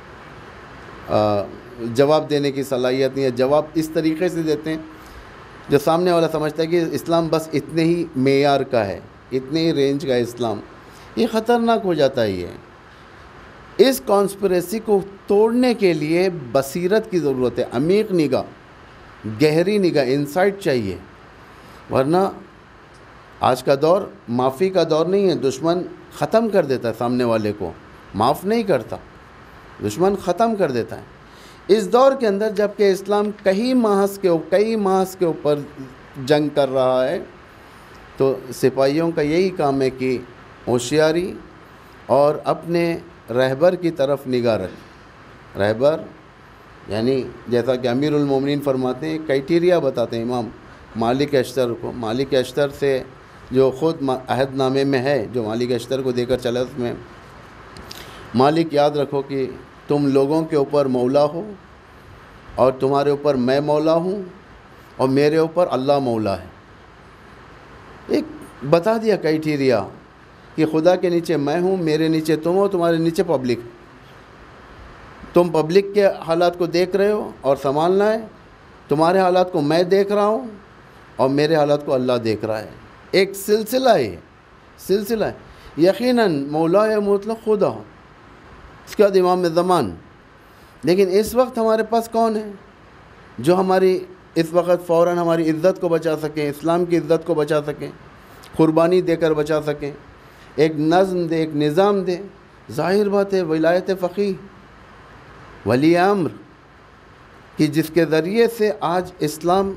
جواب دینے کی صلاحیت نہیں ہے، جواب اس طریقے سے دیتے ہیں جو سامنے والا سمجھتا ہے کہ اسلام بس اتنے ہی معیار کا ہے، اتنے ہی رینج کا ہے اسلام۔ یہ خطرناک ہو جاتا ہے۔ اس کانسپریسی کو توڑنے کے لیے بصیرت کی ضرورت ہے، عمیق نگاہ، گہری نگاہ، انسائٹ چاہیے، ورنہ آج کا دور معافی کا دور نہیں ہے۔ دشمن ختم کر دیتا ہے سامنے والے کو، معاف نہیں کرتا، دشمن ختم کر دیتا ہے۔ اس دور کے اندر جب کہ اسلام کئی ماحص کے اوپر جنگ کر رہا ہے، تو سپاہیوں کا یہی کام ہے کہ ہوشیاری اور اپنے رہبر کی طرف نگاہ رکھیں۔ رہبر یعنی جیسا کہ امیر المومنین فرماتے ہیں، کرائٹیریا بتاتے ہیں امام مالک اشتر کو، مالک اشتر سے جو خود عہد نامے میں ہے، جو مالک اشتر کو دے کر چلا، اس میں مالک یاد رکھو کہ تم لوگوں کے اوپر مولا ہو، اور تمہارے اوپر میں مولا ہوں، اور میرے اوپر اللہ مولا ہے۔ ایک بتا دیا کرائٹیریا کہ خدا کے نیچے میں ہوں، میرے نیچے تم ہو، تمہارے نیچے پبلک۔ تم پبلک کے حالات کو دیکھ رہے ہو اور سنبھالنا ہے، تمہارے حالات کو میں دیکھ رہا ہوں اور میرے حالات کو اللہ دیکھ رہا ہے۔ ایک سلسلہ ہے۔ یقیناً مولا ہے مطلق خدا، اس کے بعد امام زمان۔ لیکن اس وقت ہمارے پاس کون ہے جو ہماری اس وقت فوراً ہماری عزت کو بچا سکیں، اسلام کی عزت کو بچا سکیں، قربانی دے کر بچا سکیں، ایک نظم دے، ایک نظام دے؟ ظاہر بات ہے ولایت فقیہ، ولی امر، کہ جس کے ذریعے سے آج اسلام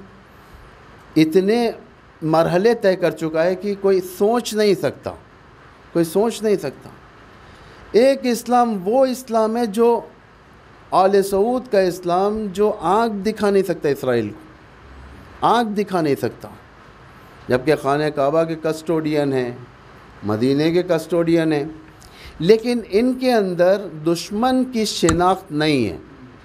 اتنے مرحلے طے کر چکا ہے کہ کوئی سوچ نہیں سکتا۔ ایک اسلام وہ اسلام ہے جو آل سعود کا اسلام، جو آنکھ دکھا نہیں سکتا اسرائیل کو، آنکھ دکھا نہیں سکتا، جبکہ خانہ کعبہ کے کسٹوڈین ہیں، مدینے کے کسٹوڈین ہیں، لیکن ان کے اندر دشمن کی شناخت نہیں ہے،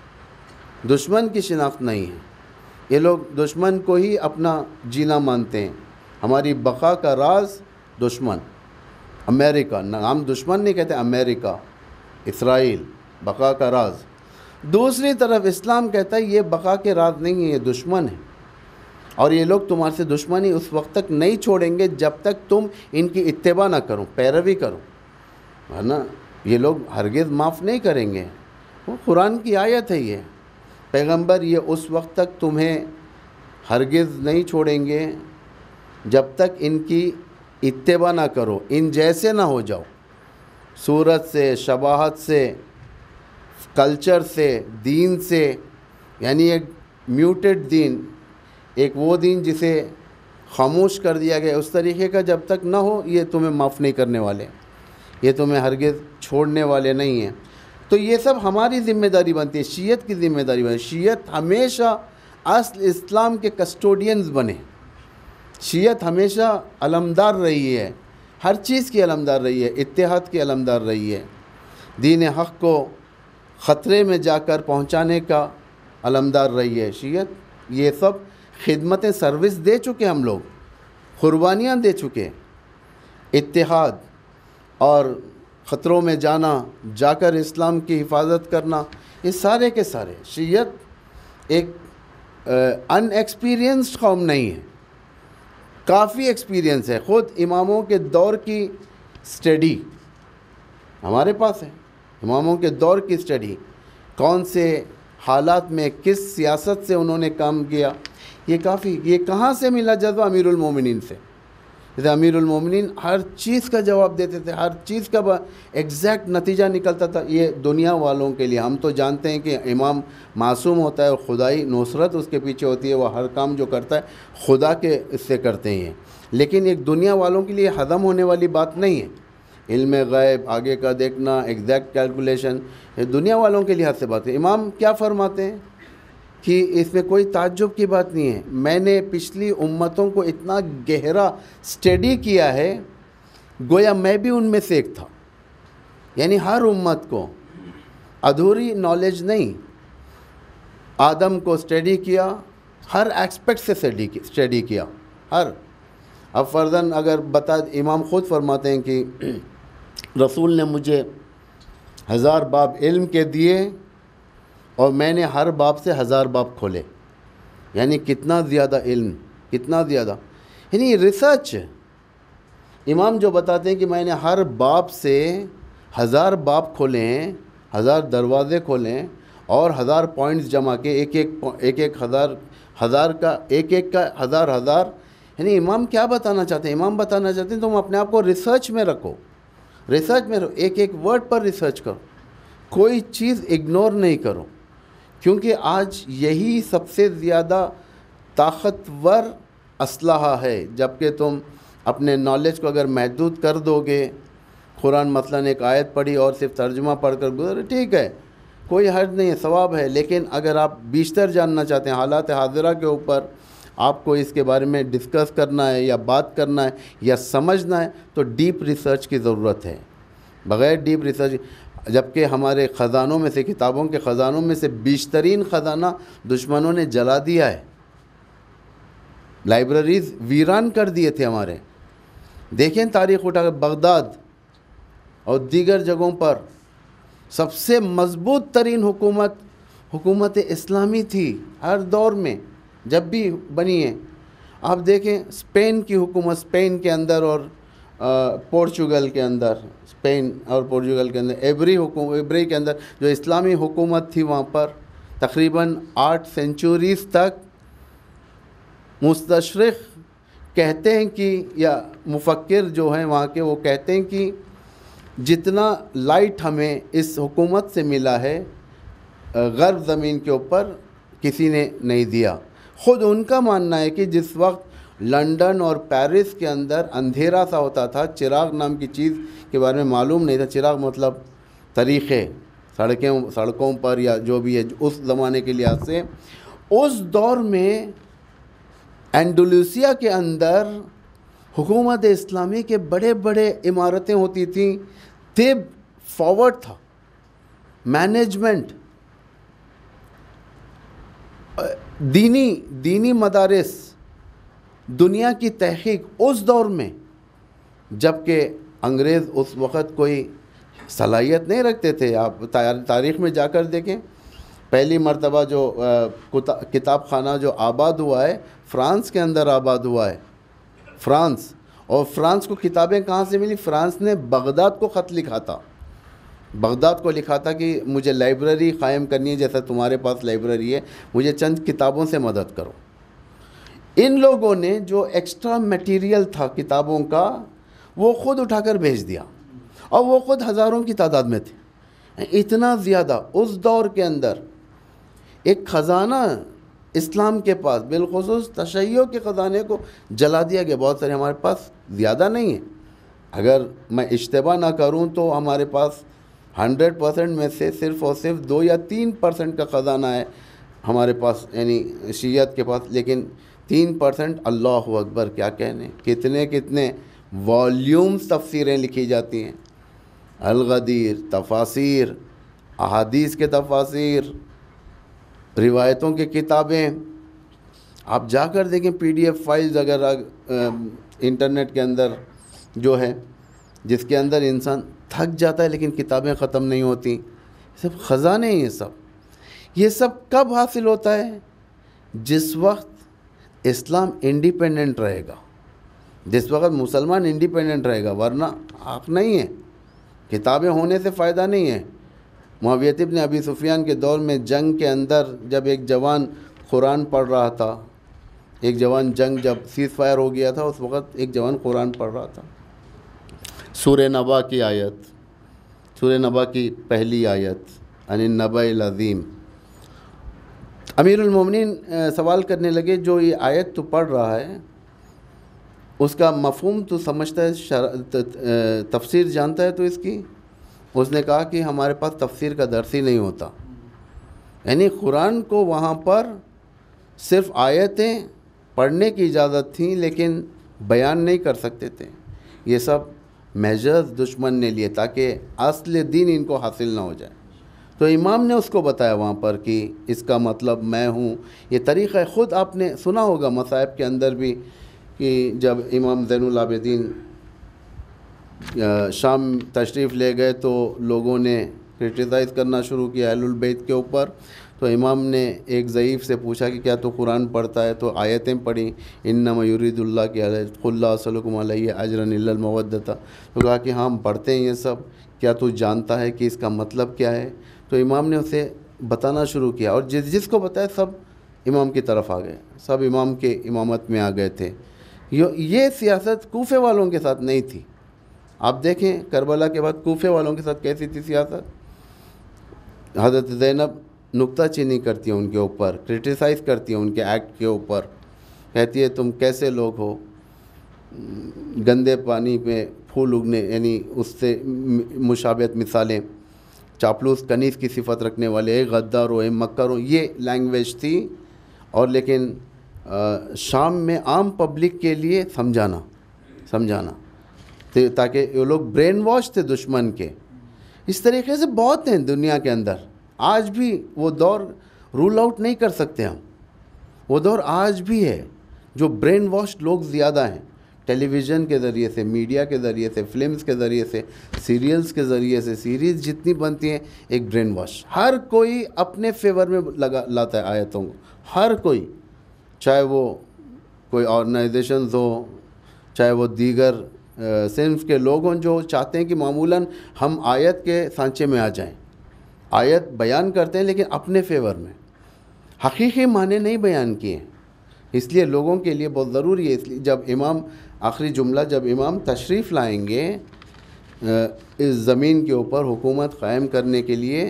یہ لوگ دشمن کو ہی اپنا جینا مانتے ہیں۔ ہماری بقا کا راز دشمن، امریکہ، ہم دشمن نہیں کہتے، امریکہ، اسرائیل، بقا کا راز۔ دوسری طرف اسلام کہتا ہے یہ بقا کے راز نہیں ہے، یہ دشمن ہے، اور یہ لوگ تمہارے سے دشمنی اس وقت تک نہیں چھوڑیں گے جب تک تم ان کی اتباع نہ کرو، پیروی کرو، ورنہ یہ لوگ ہرگز معاف نہیں کریں گے۔ وہ قرآن کی آیت ہے، یہ پیغمبر یہ اس وقت تک تمہیں ہرگز نہیں چھوڑیں گے جب تک ان کی اتباع نہ کرو، ان جیسے نہ ہو جاؤ، صورت سے، شباہت سے، کلچر سے، دین سے، یعنی ایک میوٹڈ دین، ایک وہ دین جسے خاموش کر دیا گیا، اس طریقے کا جب تک نہ ہو، یہ تمہیں معاف نہیں کرنے والے، یہ تمہیں ہرگز چھوڑنے والے نہیں ہیں۔ تو یہ سب ہماری ذمہ داری بنتی ہے، شیعت کی ذمہ داری بنتی ہے۔ شیعت ہمیشہ اصل اسلام کے کسٹوڈینز بنے، شیعت ہمیشہ علمدار رہی ہے، ہر چیز کی علمدار رہی ہے، اتحاد کی علمدار رہی ہے، دین حق کو خطرے میں جا کر پہنچانے کا علمدار رہی ہے شیعت۔ یہ سب خدمتیں، سروس دے چکے، ہم لوگ قربانیاں دے چکے، اتحاد اور خطروں میں جانا، جا کر اسلام کی حفاظت کرنا، یہ سارے کے سارے۔ شیعت ایک ان ایکسپیرینسڈ قوم نہیں ہے، کافی ایکسپیرینس ہے۔ خود اماموں کے دور کی سٹڈی ہمارے پاس ہے، اماموں کے دور کی سٹڈی، کون سے حالات میں کس سیاست سے انہوں نے کام کیا، یہ کافی۔ یہ کہاں سے ملا جذبہ؟ امیر المومنین سے۔ جیسے امیر المومنین ہر چیز کا جواب دیتے تھے، ہر چیز کا ایگزیکٹ نتیجہ نکلتا تھا. یہ دنیا والوں کے لیے. ہم تو جانتے ہیں کہ امام معصوم ہوتا ہے اور خدائی نصرت اس کے پیچھے ہوتی ہے، وہ ہر کام جو کرتا ہے خدا کے اس سے کرتے ہیں. لیکن ایک دنیا والوں کے لیے ہضم ہونے والی بات نہیں ہے. علم غیب، آگے کا دیکھنا، ایگزیکٹ کیلکولیشن، یہ دنیا والوں کے لحاظ سے بات ہے. امام کیا فرماتے ہیں کہ اس میں کوئی تعجب کی بات نہیں ہے. میں نے پچھلی امتوں کو اتنا گہرا اسٹڈی کیا ہے، گویا میں بھی ان میں سے ایک تھا. یعنی ہر امت کو ادھوری نالج نہیں، آدم کو اسٹڈی کیا، ہر ایکسپیکٹ سے اسٹڈی کیا. اب فرضاً اگر امام خود فرماتے ہیں کہ رسول نے مجھے 1000 باب علم کے دیے اور میں نے ہر باب سے 1000 باب کھولے. یعنی کتنا زیادہ علم، کتنا زیادہ، یعنی ریسرچ. امام جو بتاتے ہیں کہ میں نے ہر باب سے 1000 باب کھولے ہیں، 1000 دروازے کھولے ہیں اور 1000 پوائنٹس جمع کے، ایک ہزار کا ہزار. یعنی امام کیا بتانا چاہتے ہیں؟ امام بتانا چاہتے ہیں تم اپنے آپ کو ریسرچ میں رکھو، ایک ورڈ پر ریسرچ کرو، کوئی چیز اگنور نہیں کرو. کیونکہ آج یہی سب سے زیادہ طاقتور اسلحہ ہے. جبکہ تم اپنے نالج کو اگر محدود کر دو گے، قرآن مثلاً ایک آیت پڑھی اور صرف ترجمہ پڑھ کر گزرے، ٹھیک ہے، کوئی حرج نہیں ہے، ثواب ہے. لیکن اگر آپ بیشتر جاننا چاہتے ہیں حالات حاضرہ کے اوپر، آپ کو اس کے بارے میں ڈسکس کرنا ہے یا بات کرنا ہے یا سمجھنا ہے، تو ڈیپ ریسرچ کی ضرورت ہے. بغیر ڈیپ ریسرچ، جبکہ ہمارے خزانوں میں سے، کتابوں کے خزانوں میں سے بیشترین خزانہ دشمنوں نے جلا دیا ہے. لائبریریز ویران کر دیے تھے ہمارے. دیکھیں تاریخ اٹھا کر، بغداد اور دیگر جگہوں پر سب سے مضبوط ترین حکومت اسلامی تھی ہر دور میں جب بھی بنی ہے. آپ دیکھیں اسپین کی حکومت، اسپین کے اندر اور پورچوگل کے اندر، ایبری کے اندر جو اسلامی حکومت تھی، وہاں پر تقریباً 8 سینچوریز تک مستشرق کہتے ہیں کہ، یا مفکر جو ہیں وہاں کے، وہ کہتے ہیں کہ جتنا لائٹ ہمیں اس حکومت سے ملا ہے غرب زمین کے اوپر کسی نے نہیں دیا. خود ان کا ماننا ہے کہ جس وقت لنڈن اور پیرس کے اندر اندھیرا سا ہوتا تھا، چراغ نام کی چیز کے بارے میں معلوم نہیں تھا. چراغ مطلب طریقے، سڑکوں پر یا جو بھی ہے اس زمانے کے لحاظ سے، اس دور میں انڈلوسیا کے اندر حکومت اسلامی کے بڑے بڑے عمارتیں ہوتی تھیں. طب فارورڈ تھا، مینجمنٹ، دینی مدارس، دنیا کی تحقیق اس دور میں. جبکہ انگریز اس وقت کوئی صلاحیت نہیں رکھتے تھے. آپ تاریخ میں جا کر دیکھیں، پہلی مرتبہ جو کتاب خانہ جو آباد ہوا ہے، فرانس کے اندر آباد ہوا ہے. فرانس کو کتابیں کہاں سے ملی؟ فرانس نے بغداد کو خط لکھا تھا کہ مجھے لائبریری قائم کرنی ہے، جیسا تمہارے پاس لائبریری ہے، مجھے چند کتابوں سے مدد کرو. ان لوگوں نے جو ایکسٹرا میٹیریل تھا کتابوں کا، وہ خود اٹھا کر بھیج دیا، اور وہ خود ہزاروں کی تعداد میں تھے. اتنا زیادہ اس دور کے اندر ایک خزانہ اسلام کے پاس، بالخصوص تشیع کے خزانے کو جلا دیا گیا. بہت سارے ہمارے پاس زیادہ نہیں ہیں، اگر میں اشتباہ نہ کروں تو ہمارے پاس 100% میں سے صرف اور صرف 2 یا 3% کا خزانہ ہے ہمارے پاس، یعنی شیعت کے پاس. لیکن 3%، اللہ اکبر، کیا کہنے، کتنے والیومز تفسیریں لکھی جاتی ہیں، الغدیر، تفاسیر، احادیث کے تفاسیر، روایتوں کی کتابیں. آپ جا کر دیکھیں PDF فائلز اگر انٹرنیٹ کے اندر جو ہے، جس کے اندر انسان تھک جاتا ہے لیکن کتابیں ختم نہیں ہوتی. سب خزانے ہیں. یہ سب کب حاصل ہوتا ہے؟ جس وقت اسلام انڈیپینڈنٹ رہے گا، جس وقت مسلمان انڈیپینڈنٹ رہے گا. ورنہ حق نہیں ہے، کتابیں ہونے سے فائدہ نہیں ہے. معاویہ ابن ابی سفیان کے دور میں جنگ کے اندر جب ایک جوان قرآن پڑھ رہا تھا، ایک جوان جنگ جب سیز فائر ہو گیا تھا اس وقت ایک جوان قرآن پڑھ رہا تھا. سورہ نبا کی آیت، سورہ نبا کی پہلی آیت، عن النبأ العظیم. امیر المومنین سوال کرنے لگے جو یہ آیت تو پڑھ رہا ہے اس کا مفہوم تو سمجھتا ہے، تفسیر جانتا ہے تو اس کی؟ اس نے کہا کہ ہمارے پاس تفسیر کا درس ہی نہیں ہوتا. یعنی قرآن کو وہاں پر صرف آیتیں پڑھنے کی اجازت تھیں لیکن بیان نہیں کر سکتے تھے. یہ سب میجرز دشمن نے لیے تاکہ اصل دین ان کو حاصل نہ ہو جائے. تو امام نے اس کو بتایا وہاں پر کہ اس کا مطلب میں ہوں. یہ طریقہ خود آپ نے سنا ہوگا مصائب کے اندر بھی کہ جب امام زین العابدین شام تشریف لے گئے تو لوگوں نے کرٹیسائز کرنا شروع کیا اہل البیت کے اوپر. تو امام نے ایک ضعیف سے پوچھا کہ کیا تو قرآن پڑھتا ہے؟ تو آیتیں پڑھی، انما یرید اللہ کی قل لا اسألکم علیہ اجرا الا المودۃ. تو کہا کہ ہاں ہم پڑھتے ہیں یہ سب، کیا تو جانتا ہے کہ اس کا مطلب کیا ہے؟ تو امام نے اسے بتانا شروع کیا اور جس کو بتایا سب امام کی طرف آ گئے، سب امام کے امامت میں آ گئے تھے. یہ سیاست کوفے والوں کے ساتھ نہیں تھی. آپ دیکھیں کربلا کے بعد کوفے والوں کے ساتھ کیسی تھی سیاست. حضرت زینب نکتہ چینی کرتی ہیں ان کے اوپر، کرٹیسائز کرتی ہیں ان کے ایکٹ کے اوپر، کہتی ہے تم کیسے لوگ ہو، گندے پانی پہ پھول اگنے، یعنی اس سے مشابہت مثالیں، چاپلوس کنیز کی صفت رکھنے والے، اے غدار ہو، اے مکر ہو، یہ لینگویج تھی. اور لیکن شام میں عام پبلک کے لیے سمجھانا تاکہ یہ لوگ برین واش تھے دشمن کے. اس طریقے سے بہت ہیں دنیا کے اندر. آج بھی وہ دور رول آؤٹ نہیں کر سکتے ہم. وہ دور آج بھی ہے جو برین واش لوگ زیادہ ہیں، ٹیلی ویژن کے ذریعے سے، میڈیا کے ذریعے سے، فلمز کے ذریعے سے، سیریلز کے ذریعے سے، سیریز جتنی بنتی ہیں ایک برین واش. ہر کوئی اپنے فیور میں لاتا ہے آیتوں کو، ہر کوئی، چاہے وہ کوئی آرگنائزیشنز ہو، چاہے وہ دیگر صنف کے لوگ ہوں جو چاہتے ہیں کہ معمولاً ہم آیت کے سانچے میں آ جائیں. آیت بیان کرتے ہیں لیکن اپنے فیور میں، حقیقی معنی نہیں بیان کیے. اس لیے لوگوں کے لیے بہت ضروری ہے. اس لیے جب امام، آخری جملہ، جب امام تشریف لائیں گے اس زمین کے اوپر حکومت قائم کرنے کے لیے،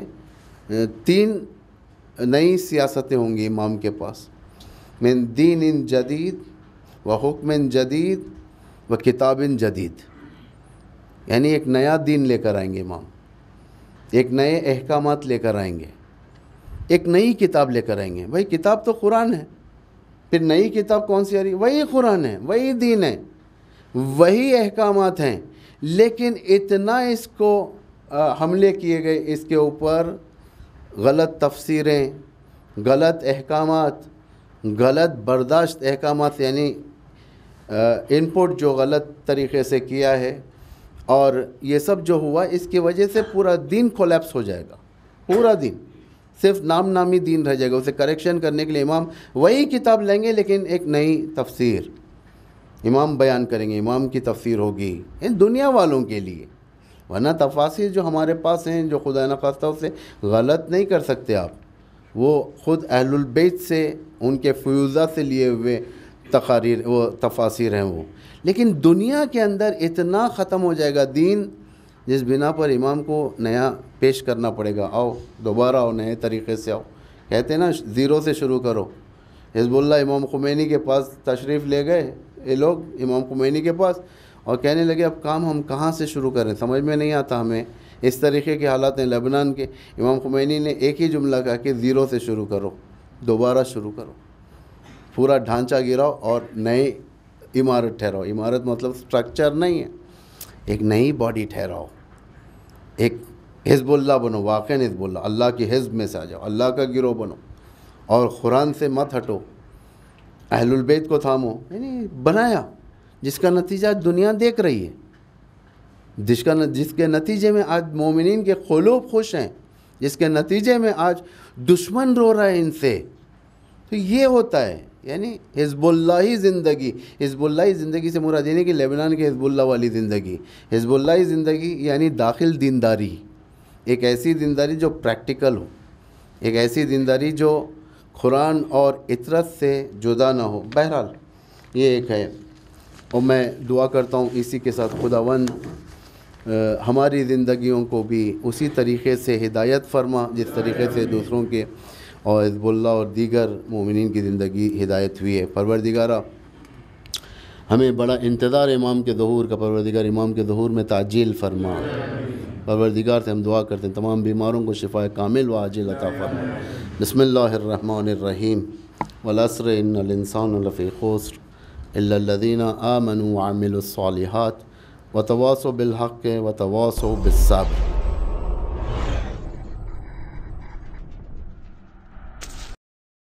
3 نئی سیاستیں ہوں گی امام کے پاس. من دین جدید و حکم جدید و کتاب جدید. یعنی ایک نیا دین لے کر آئیں گے امام، ایک نئے احکامات لے کر آئیں گے، ایک نئی کتاب لے کر آئیں گے. بھائی کتاب تو قرآن ہے، پھر نئی کتاب کون سی آ رہی؟ وہی قرآن ہے، وہی دین ہے، وہی احکامات ہیں، لیکن اتنا اس کو حملے کیے گئے اس کے اوپر، غلط تفسیریں، غلط احکامات، غلط برداشت احکامات، یعنی ان پٹ جو غلط طریقے سے کیا ہے. اور یہ سب جو ہوا اس کی وجہ سے پورا دین کولیپس ہو جائے گا. پورا دین صرف نامی دین رہ جائے گا. اسے کریکشن کرنے کے لیے امام وہی کتاب لیں گے لیکن ایک نئی تفسیر امام بیان کریں گے. امام کی تفسیر ہوگی ان دنیا والوں کے لیے. ورنہ تفاسیر جو ہمارے پاس ہیں جو خدا نخواستہ اسے غلط نہیں کر سکتے آپ. وہ خود اہل البیت سے، ان کے فیوزہ سے لیے ہوئے تقاریر، وہ تفاسیر ہیں وہ. لیکن دنیا کے اندر اتنا ختم ہو جائے گا دین، جس بنا پر امام کو نیا پیش کرنا پڑے گا. آؤ دوبارہ آؤ، نئے طریقے سے آؤ. کہتے ہیں نا زیرو سے شروع کرو. حزب اللہ امام خمینی کے پاس تشریف لے گئے یہ لوگ، امام خمینی کے پاس، اور کہنے لگے اب کام ہم کہاں سے شروع کریں، سمجھ میں نہیں آتا ہمیں. اس طریقے کے حالات ہیں لبنان کے. امام خمینی نے ایک ہی جملہ کہا کہ زیرو سے شروع کرو، دوبارہ شروع کرو، پورا ڈھانچہ گراؤ اور نئی عمارت ٹھہراؤ. عمارت مطلب سٹرکچر نہیں ہے، ایک نئی باڈی ٹھہراؤ. ایک حزب اللہ بنو، واقعی حزب اللہ، اللہ کی حزب میں سے آ جاؤ، اللہ کا گروہ بنو، اور قرآن سے مت ہٹو، اہل البیت کو تھامو. یعنی بنایا جس کا نتیجہ دنیا دیکھ رہی ہے، جس کے نتیجے میں آج مومنین کے قلوب خوش ہیں، جس کے نتیجے میں آج دشمن رو رہا ہے ان سے. تو یہ ہوتا ہے. یعنی حزب اللہ زندگی، حزب اللہ زندگی سے مراد یہ نہیں کہ لبنان کے حزب اللہ والی زندگی. حزب اللہ زندگی یعنی داخل دینداری، ایک ایسی دینداری جو پریکٹیکل ہو، ایک ایسی دینداری جو قرآن اور اطرت سے جدا نہ ہو۔ بہرحال یہ ایک ہے، اور میں دعا کرتا ہوں اسی کے ساتھ خداوند ہماری زندگیوں کو بھی اسی طریقے سے ہدایت فرما جس طریقے سے دوسروں کے اور حزب اللہ اور دیگر مومنین کی زندگی ہدایت ہوئی ہے۔ پروردگارہ ہمیں بڑا انتظار امام کے ظہور کا، پروردگار امام کے ظہور میں تعجیل فرما۔ پروردگار سے ہم دعا کرتے ہیں تمام بیماروں کو شفاء کامل و عاجل عطا فرما۔ بسم اللہ الرحمن الرحیم والعصر ان الانسان لفی خسر الا الذین آمنوا وعملوا الصالحات وتواصوا بالحق وتواصوا بالصبر۔